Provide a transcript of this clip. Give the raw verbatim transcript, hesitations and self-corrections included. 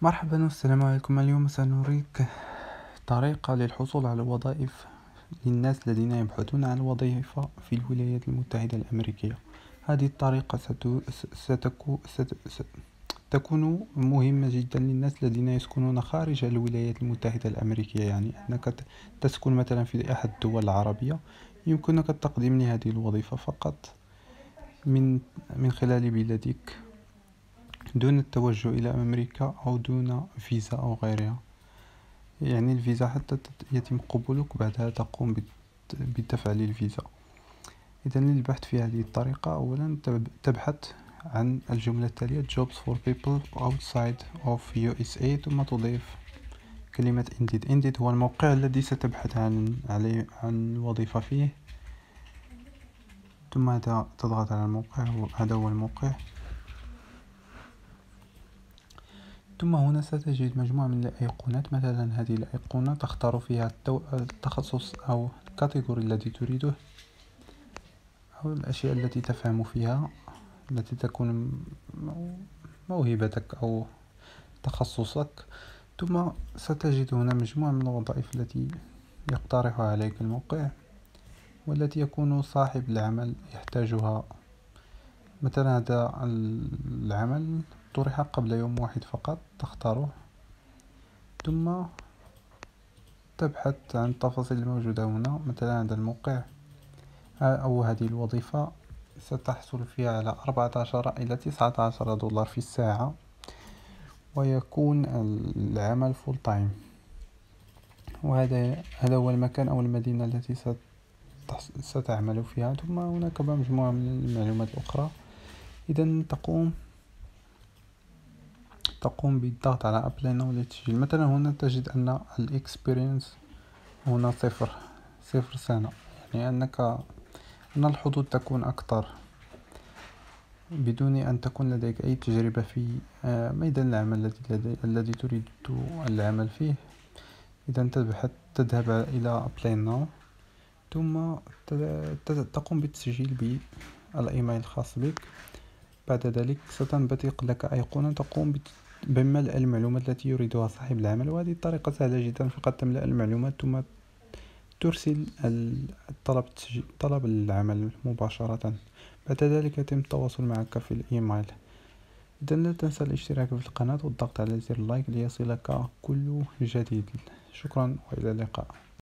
مرحبا والسلام عليكم. اليوم سنريك طريقة للحصول على وظائف للناس الذين يبحثون عن وظيفة في الولايات المتحدة الأمريكية. هذه الطريقة ستكون تكون مهمة جدا للناس الذين يسكنون خارج الولايات المتحدة الأمريكية، يعني أنك تسكن مثلا في أحد الدول العربية، يمكنك التقديم لهذه الوظيفة فقط من من خلال بلادك دون التوجه إلى أمريكا أو دون فيزا أو غيرها. يعني الفيزا حتى يتم قبولك بعدها تقوم بالدفع للفيزا. إذا للبحث في هذه الطريقة، أولا تبحث عن الجملة التالية jobs for people outside of يو إس إيه، ثم تضيف كلمة Indeed. Indeed هو الموقع الذي ستبحث عن عليه عن الوظيفة فيه، ثم تضغط على الموقع. هذا هو الموقع. ثم هنا ستجد مجموعة من الأيقونات، مثلا هذه الأيقونة تختار فيها التخصص أو الكاتيجوري الذي تريده أو الأشياء التي تفهم فيها، التي تكون موهبتك أو تخصصك. ثم ستجد هنا مجموعة من الوظائف التي يقترحها عليك الموقع والتي يكون صاحب العمل يحتاجها. مثلا هذا العمل طرح قبل يوم واحد فقط، تختاره ثم تبحث عن التفاصيل الموجودة هنا. مثلا هذا الموقع أو هذه الوظيفة ستحصل فيها على أربعة عشر إلى تسعة عشر دولار في الساعة، ويكون العمل فول تايم. وهذا هذا هو المكان أو المدينة التي ستعمل فيها. ثم هناك مجموعة من المعلومات الأخرى. إذا تقوم تقوم بالضغط على أبلاي ناو للتسجيل. مثلا هنا تجد أن الإكسبيرينس هنا صفر صفر سنة، يعني أنك أن الحظوظ تكون أكثر بدون أن تكون لديك أي تجربة في ميدان العمل الذي الذي تريد العمل فيه. إذا تبحث تذهب إلى أبلاي ناو، ثم تقوم بالتسجيل بالإيميل الخاص بك. بعد ذلك ستنبثق لك أيقونة تقوم بملء المعلومات التي يريدها صاحب العمل، وهذه الطريقة سهلة جدا. فقط تملأ المعلومات ثم ترسل الطلب طلب العمل مباشرة. بعد ذلك يتم التواصل معك في الإيميل. إذا لا تنسى الاشتراك في القناة والضغط على زر لايك ليصلك كل جديد. شكرا وإلى اللقاء.